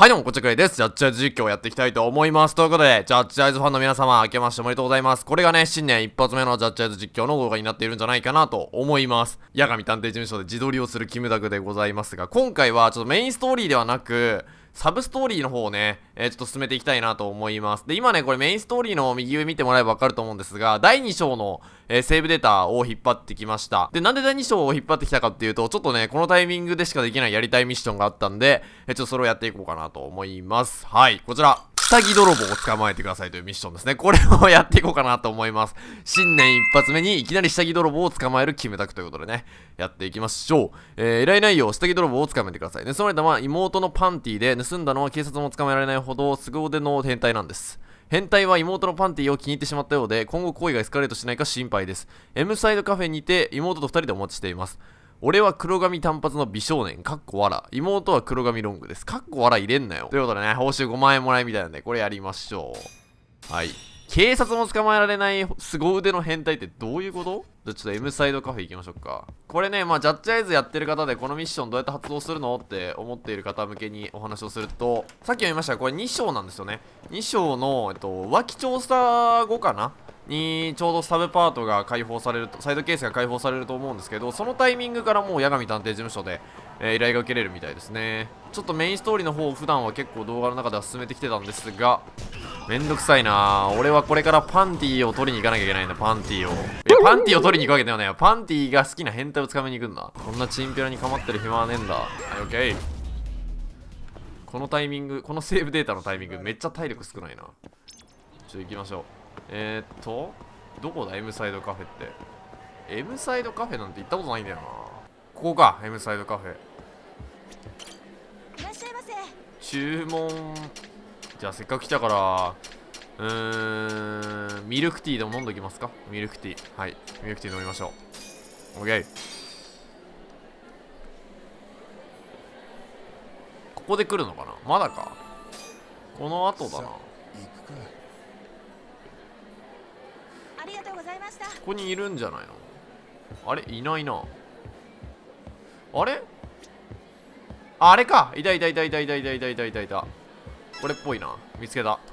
はいどうも、こっちらくらいです。ジャッジアイズ実況をやっていきたいと思います。ということで、ジャッジアイズファンの皆様、明けましておめでとうございます。これがね、新年一発目のジャッジアイズ実況の動画になっているんじゃないかなと思います。八神探偵事務所で自撮りをするキムタクでございますが、今回はちょっとメインストーリーではなく、サブストーリーの方をね、ちょっと進めていきたいなと思います。で、今ね、これメインストーリーの右上見てもらえばわかると思うんですが、第2章の、セーブデータを引っ張ってきました。で、なんで第2章を引っ張ってきたかっていうと、ちょっとね、このタイミングでしかできないやりたいミッションがあったんで、ちょっとそれをやっていこうかなと思います。はい、こちら。下着泥棒を捕まえてくださいというミッションですね。これをやっていこうかなと思います。新年一発目にいきなり下着泥棒を捕まえるキムタクということでね、やっていきましょう。依頼内容、下着泥棒を捕まえてくださいね。その間は妹のパンティで盗んだのは警察も捕まえられないほど凄腕の変態なんです。変態は妹のパンティを気に入ってしまったようで、今後行為がエスカレートしないか心配です。M サイドカフェにて妹と2人でお待ちしています。俺は黒髪短髪の美少年、かっこわら。妹は黒髪ロングです。かっこわら入れんなよ。ということでね、報酬5万円もらいみたいなんで、これやりましょう。はい。警察も捕まえられない凄腕の変態ってどういうこと？じゃあちょっと M サイドカフェ行きましょうか。これね、まあジャッジアイズやってる方でこのミッションどうやって発動するのって思っている方向けにお話をすると、さっきも言いましたが、これ2章なんですよね。2章の、浮気調査後かなにちょうどサブパートが解放されると、サイドケースが解放されると思うんですけど、そのタイミングからもう八神探偵事務所で、依頼が受けれるみたいですね。ちょっとメインストーリーの方を普段は結構動画の中では進めてきてたんですが、めんどくさいなぁ。俺はこれからパンティーを取りに行かなきゃいけないんだ、パンティーを。いや、パンティーを取りに行くわけだよね。パンティーが好きな変態を掴みに行くんだ。こんなチンピラに構ってる暇はねえんだ。はい、オッケー。このタイミング、このセーブデータのタイミング、めっちゃ体力少ないな。行きましょう。どこだ M サイドカフェって。 M サイドカフェなんて行ったことないんだよな。ここか M サイドカフェ。 いらっしゃいませ。 注文。じゃあせっかく来たからミルクティーでも飲んどきますか。ミルクティー。はい、ミルクティー飲みましょう。 OK。 ここで来るのかな。まだか。この後だな。 ありがとうございました。 ここにいるんじゃないの。あれいないな。あれあれか。いたいたいたいたいたいたいたいたいたいた。これっぽいな。見つけた。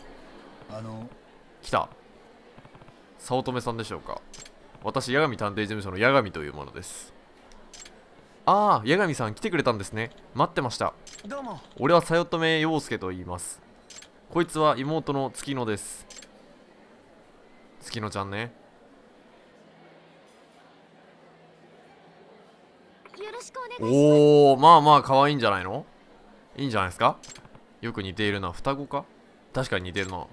来た。早乙女さんでしょうか。私、八神探偵事務所の八神というものです。ああ、八神さん来てくれたんですね。待ってました。 どうも。 俺は早乙女陽介と言います。こいつは妹の月乃です。月乃ちゃんね。 よろしくお願いします。 おー、まあまあ可愛いんじゃないの。いいんじゃないですか。よく似ているな。双子か。確かに似てるな。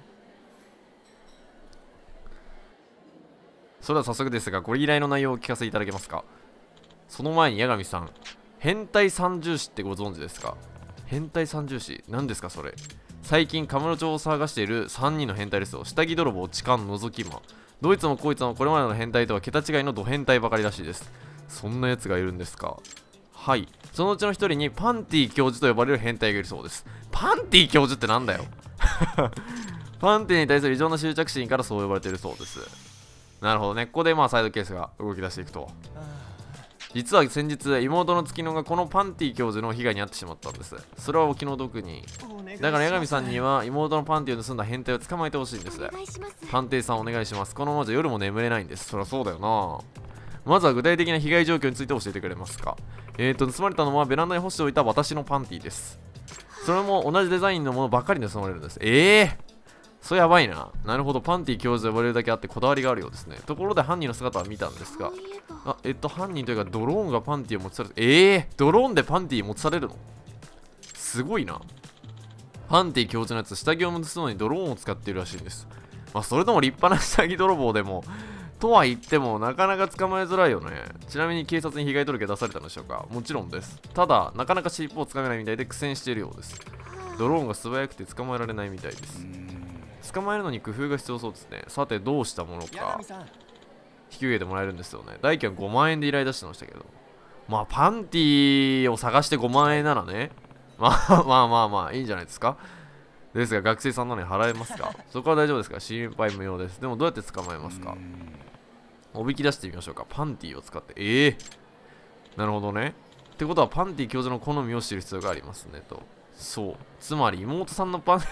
それでは早速ですが、ご依頼の内容をお聞かせいただけますか。その前に八神さん、変態三重士ってご存知ですか。変態三重士何ですかそれ。最近カムロ町を探している3人の変態ですよ。下着泥棒、痴漢、覗き魔。どいつもこいつもこれまでの変態とは桁違いのド変態ばかりらしいです。そんなやつがいるんですか。はい。そのうちの一人にパンティ教授と呼ばれる変態がいるそうです。パンティ教授ってなんだよ。パンティに対する異常な執着心からそう呼ばれているそうです。なるほどね。ここでまあサイドケースが動き出していくと。実は先日、妹の月乃がこのパンティ教授の被害に遭ってしまったんです。それはお気の毒に。だから八神さんには妹のパンティを盗んだ変態を捕まえてほしいんです。探偵さんお願いします。このままじゃ夜も眠れないんです。そりゃそうだよな。まずは具体的な被害状況について教えてくれますか。盗まれたのはベランダに干しておいた私のパンティです。それも同じデザインのものばっかり盗まれるんです。それやばいな。なるほど、パンティ教授と呼ばれるだけあってこだわりがあるようですね。ところで犯人の姿は見たんですが、犯人というかドローンがパンティを持ち去る。ドローンでパンティ持ち去れるのすごいな。パンティ教授のやつ、下着を盗むのにドローンを使っているらしいんです。まあ、それとも立派な下着泥棒でも、とは言ってもなかなか捕まえづらいよね。ちなみに警察に被害届出されたのでしょうか。もちろんです。ただ、なかなか尻尾をつかめないみたいで苦戦しているようです。ドローンが素早くて捕まえられないみたいです。捕まえるのに工夫が必要そうですね。さて、どうしたものか。引き受けてもらえるんですよね。代金は5万円で依頼出してましたけど。まあ、パンティを探して5万円ならね。まあ、いいんじゃないですか。ですが、学生さんなのに払えますか。そこは大丈夫ですか。心配無用です。でも、どうやって捕まえますか。おびき出してみましょうか。パンティを使って。なるほどね。ってことは、パンティ教授の好みを知る必要がありますねと。 そう。つまり妹さんのパン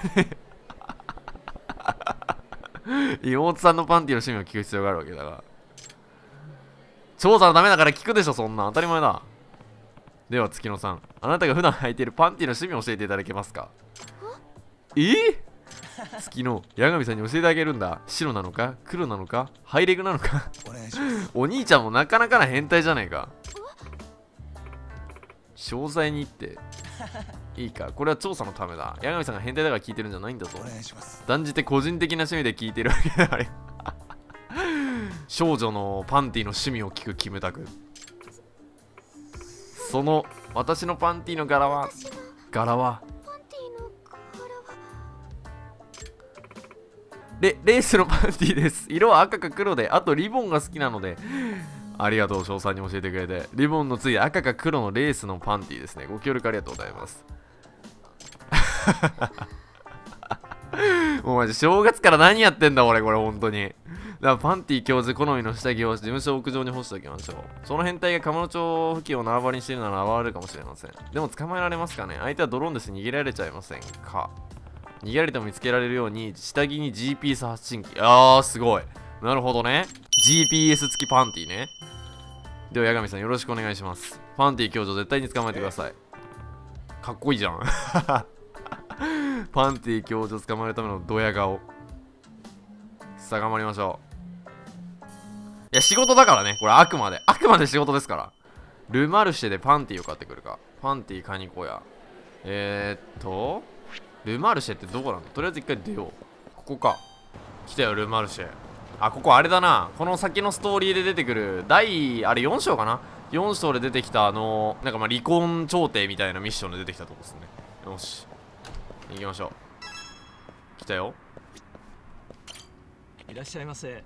妹さんのパンティの趣味を聞く必要があるわけだが。調査のためだから聞くでしょ、そんな。当たり前だ。では、月野さん。あなたが普段履いているパンティの趣味を教えていただけますか？月野、八神さんに教えてあげるんだ。白なのか黒なのかハイレグなのかお兄ちゃんもなかなかな変態じゃねえか。詳細に言っていいか。これは調査のためだ。八神さんが変態だから聞いてるんじゃないんだぞ。断じて個人的な趣味で聞いてるわけだあれ少女のパンティの趣味を聞くキムタク。その私のパンティの柄はパンティの柄はレースのパンティです。色は赤か黒で、あとリボンが好きなので。ありがとう、翔さんに教えてくれて。リボンのつい赤か黒のレースのパンティですね。ご協力ありがとうございます。もうマジ正月から何やってんだ俺、これ本当に。だからパンティ教授好みの下着を事務所屋上に干しておきましょう。その変態が鴨野町付近を縄張りにしているなら暴れるかもしれません。でも捕まえられますかね。相手はドローンです。逃げられちゃいませんか。逃げられても見つけられるように下着に GPS 発信機。すごい。なるほどね。GPS 付きパンティね。では八神さんよろしくお願いします。パンティ教授絶対に捕まえてください。かっこいいじゃんパンティ教授捕まえるためのドヤ顔。さあ頑張りましょう。いや仕事だからね、これあくまで仕事ですから。ルマルシェでパンティを買ってくるか。パンティ買いに行こうや。ルマルシェってどこなんだ。とりあえず一回出よう。ここか。来たよルマルシェ。あ、ここあれだな。この先のストーリーで出てくるあれ4章かな。4章で出てきたなんか離婚調停みたいなミッションで出てきたとこですね。よし行きましょう。来たよ。 いらっしゃいませ。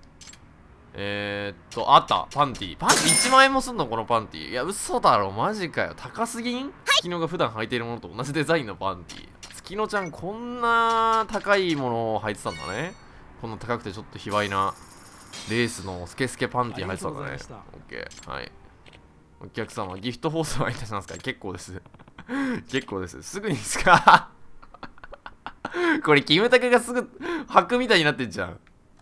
あったパンティ1万円もすんのこのパンティ。いや嘘だろマジかよ。高すぎん？月野が普段履いているものと同じデザインのパンティ。月野ちゃんこんな高いものを履いてたんだね。こんな高くてちょっと卑猥なレースのスケスケパンティ履いてたんだね。オッケー。はい。お客様ギフト放送はいたしますか。結構です結構です。すぐにですかこれキムタクがすぐ履くみたいになってんじゃん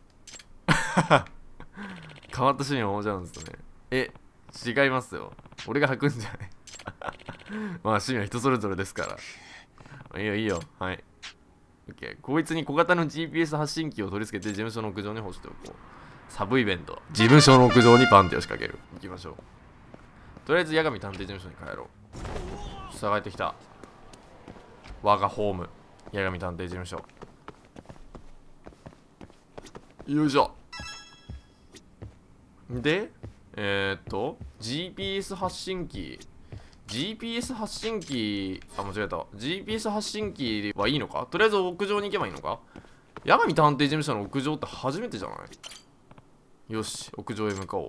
変わった趣味を思っちゃうんですね。違いますよ。俺が履くんじゃないまあ趣味は人それぞれですから。いいよいいよ。はい。OK。こいつに小型の GPS 発信機を取り付けて事務所の屋上に干しておこう。サブイベント。事務所の屋上にパンティを仕掛ける。行きましょう。とりあえず八神探偵事務所に帰ろう。さあ帰ってきた。我がホーム。八神探偵事務所。よいしょ。で、GPS 発信機。GPS 発信機、間違えた。GPS 発信機はいいのか。とりあえず屋上に行けばいいのか。八神探偵事務所の屋上って初めてじゃない？よし、屋上へ向かおう。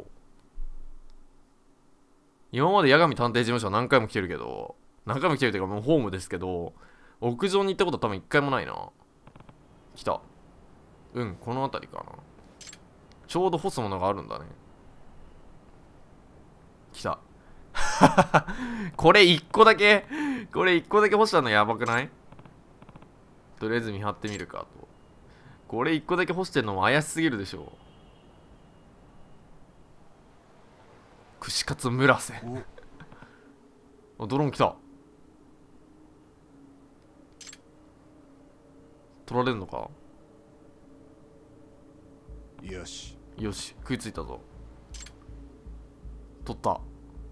今まで八神探偵事務所は何回も来てるけど、何回も来てるっていうかもうホームですけど、屋上に行ったことは多分一回もないな。来た。この辺りかな。ちょうど干すものがあるんだね。来た。これ1個だけ干したのやばくない？とりあえず見張ってみるかと。これ1個だけ干してるのも怪しすぎるでしょ。串カツ村瀬あ、ドローン来た。取られるのか。 よしよし、食いついたぞ。取った。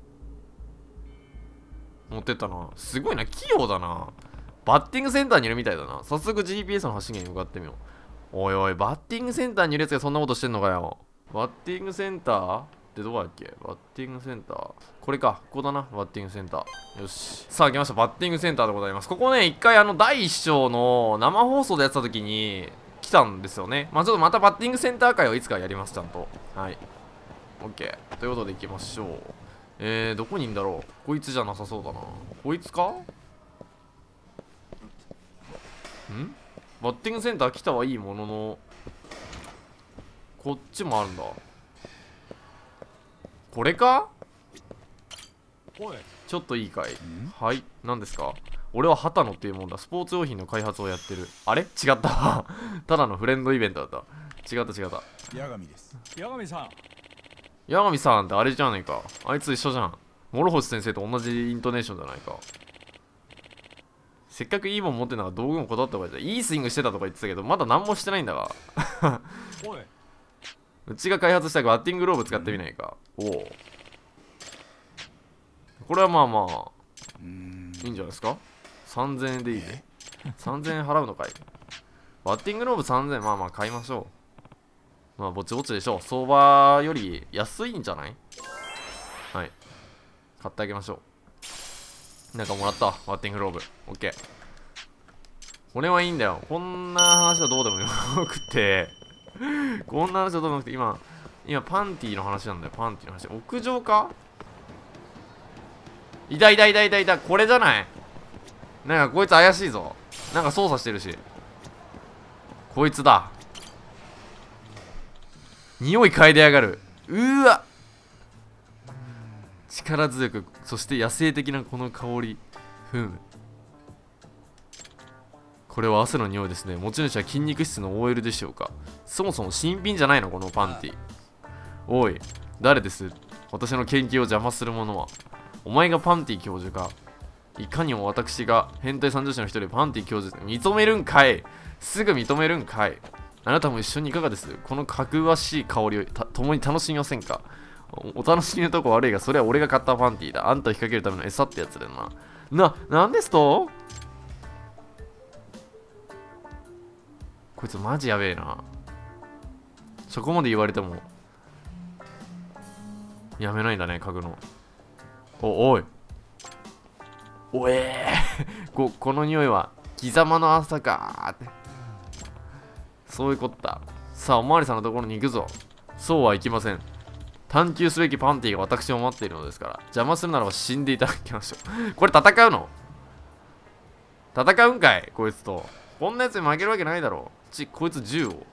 持ってったな。すごいな、器用だな。バッティングセンターにいるみたいだな。早速 GPS の発信源に向かってみよう。おいおい、バッティングセンターにいるやつがそんなことしてんのかよ。バッティングセンターってどこだっけ。バッティングセンター。これか。ここだな。バッティングセンター。よし。さあ、来ました。バッティングセンターでございます。ここね、一回第1章の生放送でやってた時に来たんですよね。まあちょっとまたバッティングセンター会をいつかやります、ちゃんと。はい。OK。ということで行きましょう。どこにいんだろう。こいつじゃなさそうだな。こいつか？バッティングセンター来たはいいものの、こっちもあるんだ。これか？ちょっといいかい？はい。何ですか？ 俺は畑野っていうもんだ。スポーツ用品の開発をやってる。あれ違ったわ。ただのフレンドイベントだった。違った。 八神です。 八神さん。 八神さんってあれじゃねえか。あいつ一緒じゃん。諸星先生と同じイントネーションじゃないか。せっかくいいもん持ってんだから道具もこだわった方がいいじゃん。いいスイングしてたとか言ってたけど、まだ何もしてないんだが。 おい。 うちが開発したバッティングローブ使ってみないか。おお。これはまあまあ、いいんじゃないですか。3000円でいいね。3000円払うのかい。バッティングローブ3000円、まあまあ買いましょう。まあぼちぼちでしょう。相場より安いんじゃない？はい。買ってあげましょう。なんかもらったわ、バッティングローブ。オッケー。これはいいんだよ。こんな話はどうでもよくて。こんな話はどうでもよくて、今パンティの話なんだよ、パンティの話。屋上か？いた。これじゃない？なんかこいつ怪しいぞ。なんか操作してるし。こいつだ。匂い嗅いでやがる。うわ、力強く、そして野生的なこの香り。これは汗の匂いですね。持ち主は筋肉質の OL でしょうか。そもそも新品じゃないのこのパンティ。おい、誰です？私の研究を邪魔する者は。お前がパンティ教授か。いかにも私が変態三女子の一人パンティ教授認めるんかい。すぐ認めるんかい。あなたも一緒にいかがです？このかぐわしい香りを共に楽しみませんか？お楽しみのとこ悪いが、それは俺が買ったパンティだ。あんたを引っ掛けるための餌ってやつだよな。なんですと？こいつマジやべえな。そこまで言われてもやめないんだね、嗅ぐの。おいこの匂いは貴様の朝かーって。そういうこった。さあおまわりさんのところに行くぞ。そうはいきません。探求すべきパンティが私を待っているのですから、邪魔するならば死んでいただきましょう。これ戦うの？戦うんかいこいつと。こんなやつに負けるわけないだろう。こいつ銃を。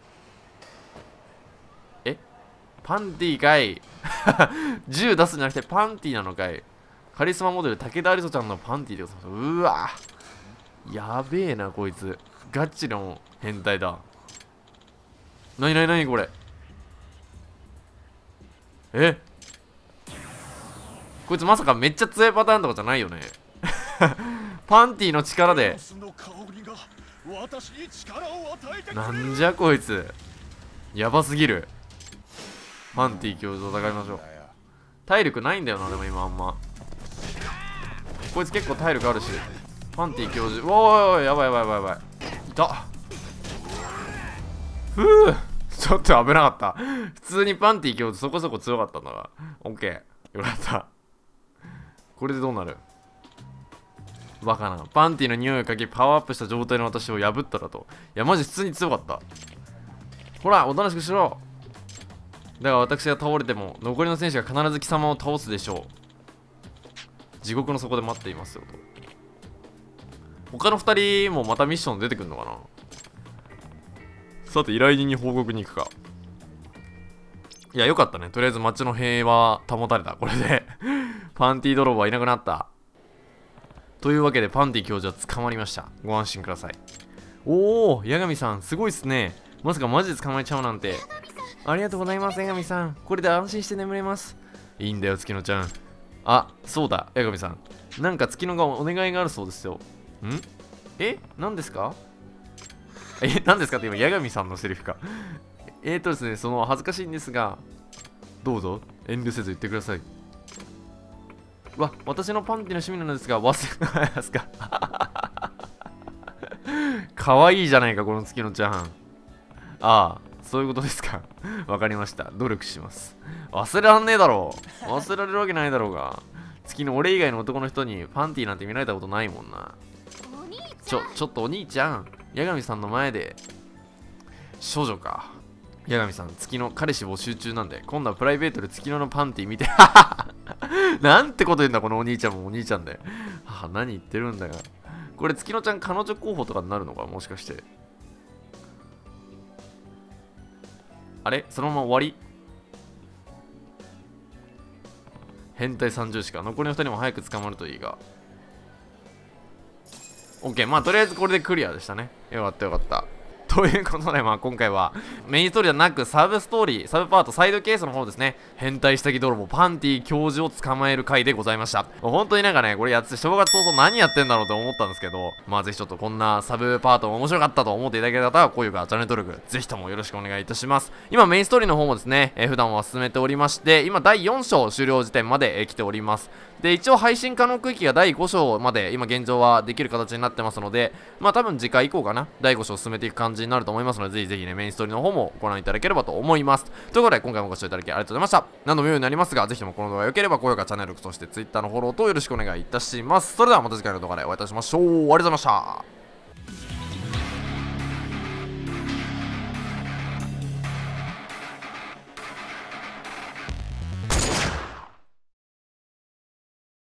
パンティかい。銃出すんじゃなくてパンティなのかい。カリスマモデル武田有沙ちゃんのパンティでございます。うわ、やべえなこいつ。ガチの変態だ。なにこれ。こいつまさかめっちゃ強いパターンとかじゃないよね。パンティの力で。なんじゃこいつ。やばすぎる。パンティ教授と戦いましょう。体力ないんだよな、でも今あんま。こいつ結構体力あるし。パンティ教授、おいやばい。いた。ちょっと危なかった。普通にパンティ教授そこそこ強かったんだが。オッケー。よかった。これでどうなる？バカな。パンティの匂いを嗅ぎパワーアップした状態の私を破ったらと。いや、マジ普通に強かった。ほら、おとなしくしろ。だが私が倒れても残りの戦士が必ず貴様を倒すでしょう。地獄の底で待っていますよと。他の2人もまたミッション出てくるのかな。さて依頼人に報告に行くか。いやよかったね。とりあえず街の平和保たれた。これでパンティ泥棒はいなくなった。というわけでパンティ教授は捕まりました。ご安心ください。おお、八神さんすごいっすね。まさかマジで捕まえちゃうなんて。ありがとうございます、八神さん。これで安心して眠れます。いいんだよ、月野ちゃん。あ、そうだ、八神さん。なんか月野がお願いがあるそうですよ。何ですか？何ですかって今、八神さんのセリフか。ですね、その恥ずかしいんですが、どうぞ、遠慮せず言ってください。私のパンティの趣味なのですが、忘れますか？かわいいじゃないか、この月野ちゃん。ああ。そういうことですか。わかりました。努力します。忘れらんねえだろう。忘れられるわけないだろうが。月の俺以外の男の人にパンティなんて見られたことないもんな。ちょっとお兄ちゃん。八神さんの前で。少女か。八神さん、月の彼氏募集中なんで、今度はプライベートで月野のパンティ見て。なんてこと言うんだ、このお兄ちゃんもお兄ちゃんで。何言ってるんだよ。これ月野ちゃん彼女候補とかになるのかもしかして。あれそのまま終わり？変態三重士か。残りの2人も早く捕まるといいが。 OK。まあとりあえずこれでクリアでしたね。よかったよかった。ということで、まあ今回はメインストーリーではなくサブストーリー、サブパート、サイドケースの方ですね、変態下着泥棒パンティ教授を捕まえる回でございました。本当になんかね、これやって正月早々何やってんだろうと思ったんですけど、まあぜひちょっとこんなサブパートも面白かったと思っていただけた方は、高評価、チャンネル登録、ぜひともよろしくお願いいたします。今メインストーリーの方もですね、普段は進めておりまして、今第4章終了時点まで、来ております。で、一応配信可能区域が第5章まで今現状はできる形になってますので、まあ多分次回以降かな、第5章進めていく感じになると思いますので、ぜひぜひね、メインストーリーの方もご覧いただければと思います。ということで、今回もご視聴いただきありがとうございました。何度も言うようになりますが、ぜひともこの動画が良ければ高評価、チャンネル登録、そして Twitter のフォローとよろしくお願いいたします。それではまた次回の動画でお会いいたしましょう。ありがとうございました。